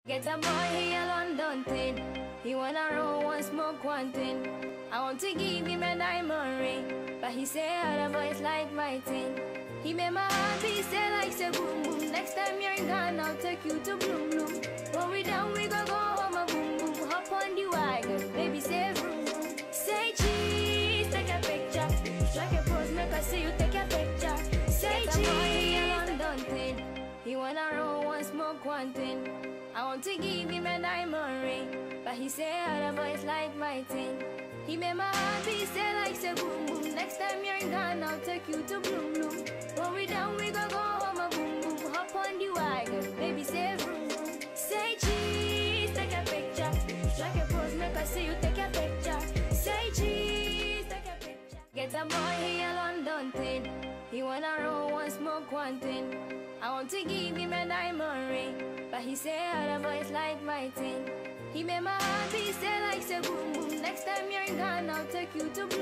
Get a boy here London thing. He wanna roll one smoke one thing. I want to give him a diamond ring, but he say other boys like my thing. He made my heart beat say like say boom boom. Next time you're gone, I'll take you to Bloom Bloom. When we done, we go home a boom boom. Hop on the wagon, baby say vroom vroom. Say cheese, take a picture. Strike a pose, make I see you take a picture. Say cheese. Get a boy here London thing. He wanna roll one smoke one thing. I want to give him a diamond ring, but he say other boys like my thing. He made my heart beat say like say boom boom. Next time you're gone, I'll take you to Bloom Bloom. When we done, we go home a boom boom. Hop on the wagon, baby say vroom vroom. Say cheese, take a picture. Strike a pose, make I see you take a picture. Say cheese, take a picture. Get a boy here London thing. He wanna roll one smoke one thing. I want to give him a diamond ring, but he say other boys like my thing. He made my heart beat say like say boom boom. Next time you're gone, I'll take you to